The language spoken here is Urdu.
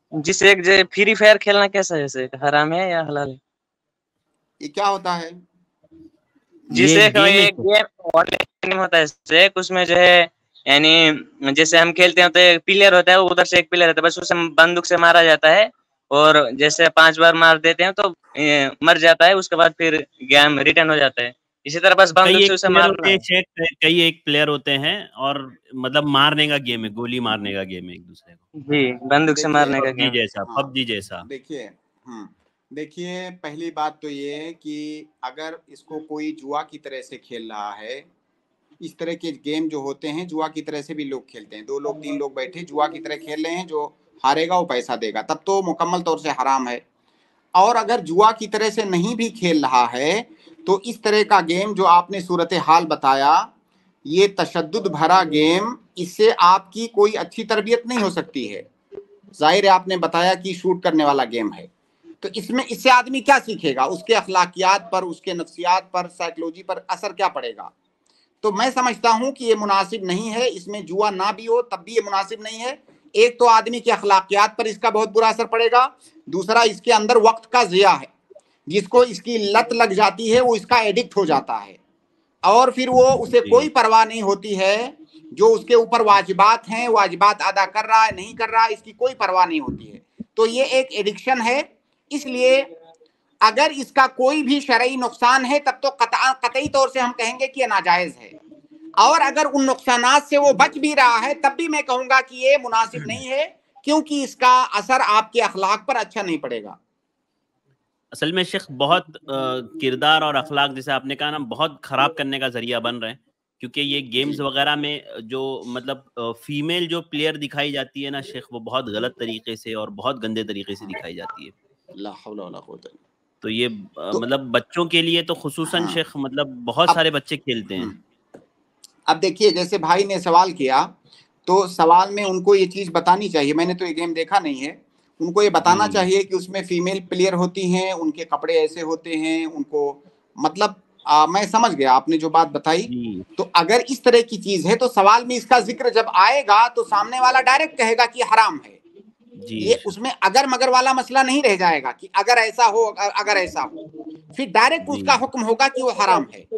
جی شیخ جو فری فائر کھیلنا کیسا ہے شیخ، حرام ہے یا حلال ہے؟ یہ کیا ہوتا ہے؟ جی شیخ یہ گیم آن لائن ہوتا ہے شیخ، اس میں جو ہے یعنی جیسے ہم کھیلتے ہیں تو ایک پلیئر ہوتا ہے، ادھر سے ایک پلیئر ہوتا ہے، بس اسے بندوق سے مارا جاتا ہے اور جیسے 5 بار مار دیتے ہیں تو مر جاتا ہے، اس کے بعد پھر گیم ریٹرن ہو جاتا ہے، اسی طرح بس بندوق سے اسے مارنا ہے۔ کئی ایک پلیئر ہوتے ہیں اور مطلب مارنے کا گیم ہے، گولی مارنے کا گیم ہے ایک دوسرے کو، جی بندوق سے مارنے کا گیم جیسا پب جی جیسا۔ دیکھیے پہلی بات تو یہ ہے کہ اگر اس کو کوئی جوا کی طرح سے کھیل رہا ہے، اس طرح کے گیم جو ہوتے ہیں جوا کی طرح سے بھی لوگ کھیلتے ہیں، 2 لوگ 3 لوگ بیٹھے جوا کی طرح کھیل رہے ہیں، جو ہارے گا وہ پیسہ دے گا، تب تو مکمل طور سے حرام ہے۔ اور اگر جوا کی طرح سے نہیں بھی کھیل رہا ہے تو اس طرح کا گیم جو آپ نے صورتحال بتایا، یہ تشدد بھرا گیم، اس سے آپ کی کوئی اچھی تربیت نہیں ہو سکتی ہے۔ ظاہر ہے آپ نے بتایا کہ شوٹ کرنے والا گیم ہے، تو اس سے آدمی کیا سیکھے گا؟ اس کے اخلاقیات پر، اس کے نفسیات پر، سائیکلوجی پر اثر کیا پڑے گا؟ تو میں سمجھتا ہوں کہ یہ مناسب نہیں ہے، اس میں جوا نہ بھی ہو تب بھی یہ مناسب نہیں ہے۔ ایک تو آدمی کی اخلاقیات پر اس کا بہت برا اثر پڑے گا، دوسرا اس کے اندر وقت کا ضیاع ہے، جس کو اس کی لت لگ جاتی ہے وہ اس کا ایڈکٹ ہو جاتا ہے، اور پھر وہ اسے کوئی پرواہ نہیں ہوتی ہے، جو اس کے اوپر واجبات ہیں واجبات ادا کر رہا ہے نہیں کر رہا ہے، اس کی کوئی پرواہ نہیں ہوتی ہے۔ تو یہ ایک ایڈکشن ہے، اس لیے اگر اس کا کوئی بھی شرعی نقصان ہے تب تو قطعی طور سے ہم کہیں گے کہ یہ ناجائز ہے، اور اگر ان نقصانات سے وہ بچ بھی رہا ہے تب بھی میں کہوں گا کہ یہ مناسب نہیں ہے، کیونکہ اس کا اثر آپ کے اخلاق پر اچھا نہیں پڑے گا۔ اصل میں شیخ بہت کردار اور اخلاق جیسے آپ نے کہا نا بہت خراب کرنے کا ذریعہ بن رہے ہیں، کیونکہ یہ گیمز وغیرہ میں جو مطلب فیمیل جو پلیئر دکھائی جاتی ہے نا شیخ، وہ بہت غلط طریقے سے اور بہت گندے طریقے سے دکھائی جاتی ہے۔ لا حول ولا قوت الا باللہ۔ تو یہ مطلب بچوں کے لیے تو خصوصاً شیخ مطلب بہت سارے بچے کھیلتے ہیں۔ اب دیکھیے جیسے بھائی نے سوال کیا تو سوال میں ان کو یہ چیز بتانی چاہیے، میں نے تو یہ گیم دیکھا نہیں ہے، ان کو یہ بتانا چاہیے کہ اس میں فیمیل پلیئر ہوتی ہیں، ان کے کپڑے ایسے ہوتے ہیں، ان کو مطلب میں سمجھ گیا آپ نے جو بات بتائی۔ تو اگر اس طرح کی چیز ہے تو سوال میں اس کا ذکر جب آئے گا تو سامنے والا ڈائریکٹ کہے گا کہ حرام ہے، یہ اس میں اگر مگر والا مسئلہ نہیں رہ جائے گا کہ اگر ایسا ہو اگر ایسا ہو، پھر ڈائریکٹ اس کا حکم ہوگا کہ وہ حرام ہے۔